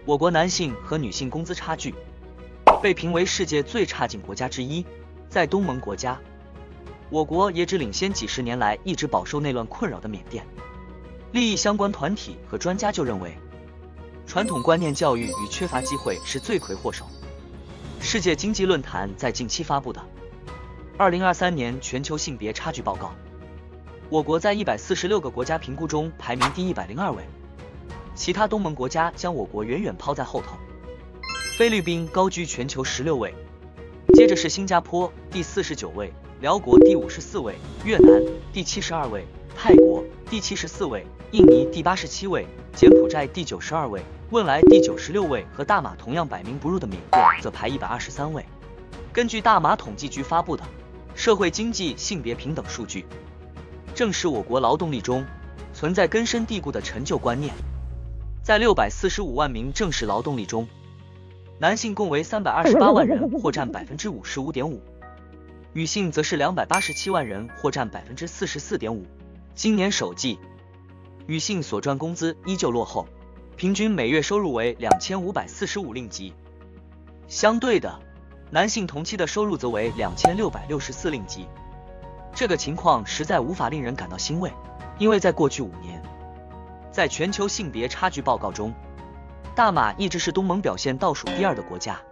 我国男性和女性工资差距被评为世界最差劲国家之一。在东盟国家，我国也只领先几十年来一直饱受内乱困扰的缅甸。利益相关团体和专家就认为，传统观念教育与缺乏机会是罪魁祸首。世界经济论坛在近期发布的2023年全球性别差距报告，我国在146个国家评估中排名第102位，其他东盟国家将我国远远抛在后头。菲律宾高居全球16位，接着是新加坡第49位，辽国第54位，越南第72位，泰国第74位，印尼第87位，柬埔寨第92位，汶莱第96位和大马同样百名不入的缅甸则排123位。根据大马统计局发布的社会经济性别平等数据，正是我国劳动力中存在根深蒂固的陈旧观念。在645万名正式劳动力中，男性共为328万人，或占 55.5%， 女性则是287万人，或占 44.5%。今年首季，女性所赚工资依旧落后，平均每月收入为2545令吉。相对的，男性同期的收入则为2664令吉。这个情况实在无法令人感到欣慰，因为在过去5年，在全球性别差距报告中，大马一直是东盟表现倒数第2的国家。